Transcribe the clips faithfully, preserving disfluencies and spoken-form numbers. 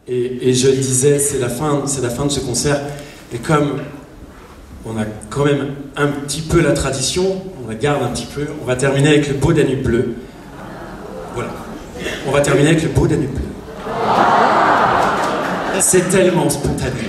Et, et je disais, c'est la fin, c'est la fin de ce concert. Et comme on a quand même un petit peu la tradition, on la garde un petit peu, on va terminer avec le beau Danube bleu. Voilà. On va terminer avec le beau Danube bleu. C'est tellement spontané.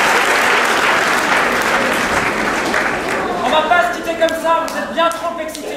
On va pas se quitter comme ça, vous êtes bien trop excité.